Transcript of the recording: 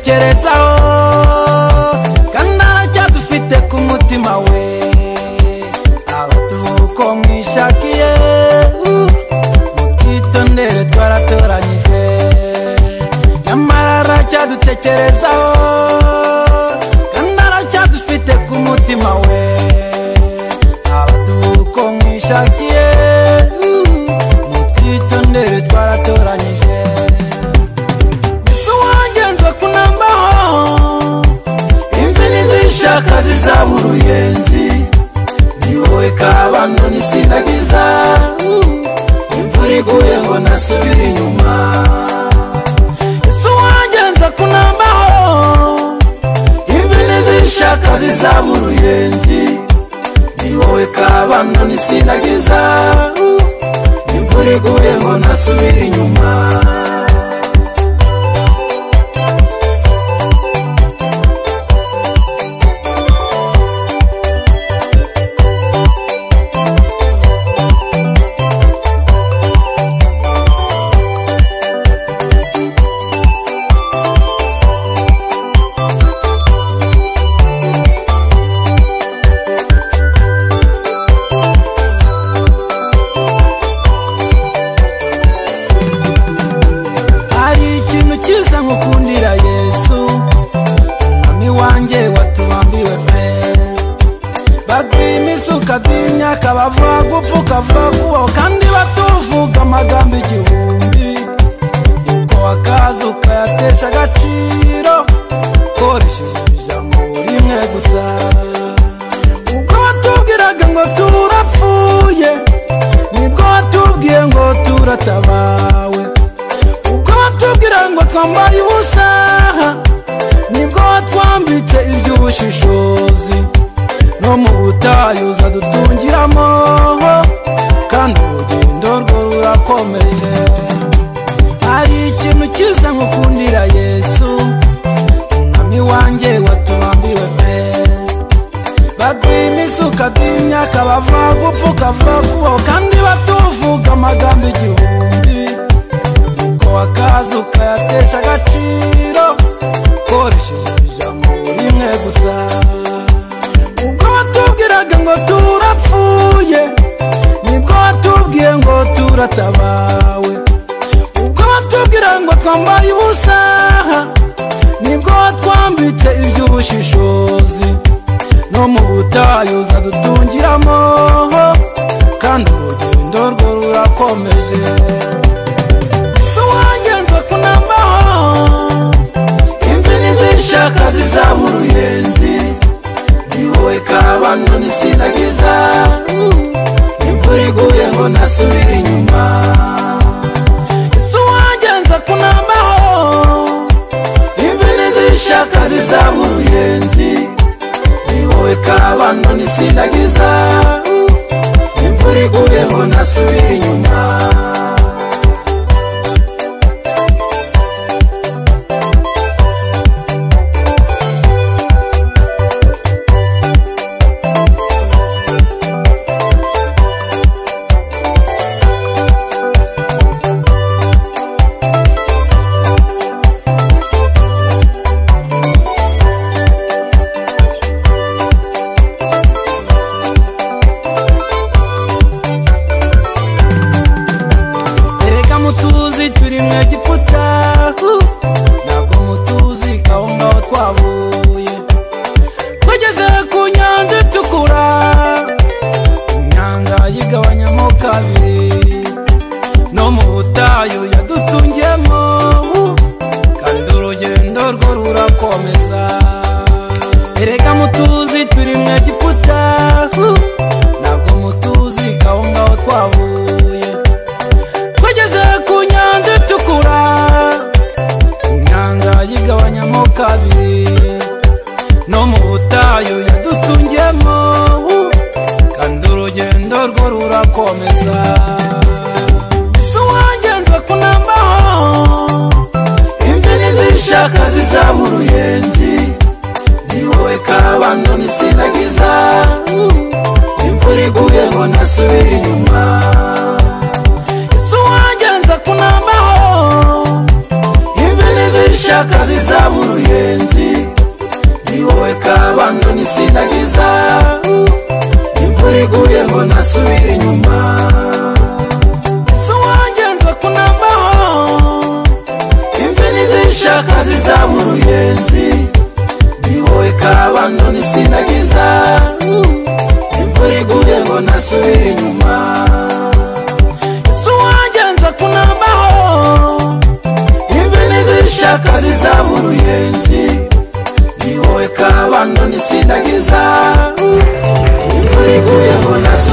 cyadutekerezaho kandi aracyadufite ku mutima we abatuko mwishakiye mutwitondere twaratoranyije nyamara aracyadutekerezaho kandi aracyadufite ku mutima we abatuko mwishakiye mutwitondere twaratoranyije Yesu nzakunambaho imvi nizishaka zizabura uruyenzi ni wowe kabano nisindagiza imvura iguye ngo nasubire inyuma Yesu nzakunambaho imvi nizishaka zizabura uruyenzi ni wowe kabano nisindagiza imvura iguye ngo nasubire inyuma mukundira Yesu umwami wanjye watubambiwe pe bagwimisuka bw'imyaka bavuga gupfuka vuga kubaho kandi batuvuga amagambo igihumbi uko akazi ukayatesha agaciro koresheje ijambo rimwe gusa ubwo watubwiraga ngo turapfuye nibwo watubwiye ngo turatabawe tubwira ngo twambaye ubusa nibwo twambitse iby'ubushishozi no mu butayu uzadutungiramo kandi urugendo rwo rurakomeje hari ikintu cyiza nkukundira Yesu umwami wanjye watubambiwe pe bagwimisuka bw'imyaka bavuga gupfuka vuga kubaho kandi batuvuga amagambo igihumbi akazi ukayatesha agaciro koresheje ijambo rimwe gusa ubwo watubwiraga ngo turapfuye nibwo watubwiye ngo turatabawe ubwo watubwira ngo twambaye ubusa nibwo watwambitse iby'ubushishozi no mu butayu uzadutungiramo kandi urugendo rwo rurakomeje imvi zizabura uruyenzi ni wowe kabano nisindagiza imvura iguye ngo nasubire inyuma Yesu nzakunambaho imvi nizishaka zizabura uruyenzi ni wowe kabano nisindagiza imvura iguye ngo nasubire inyuma nizishaka zizaba uruyenzi, ni wowe kabando nisindagiza, imvura iguye ngo nasubire inyuma. Yesu wanjye nzakunambaho, imvi nizishaka zizaba uruyenzi, ni wowe kabando nisindagiza, imvura iguye ngo nasubire inyuma. Yesu wanjye nzakunambaho, imvi nizishaka zizaba uruyenzi, ni wowe kabando nisindagiza, imvura iguye ngo nasubire inyuma.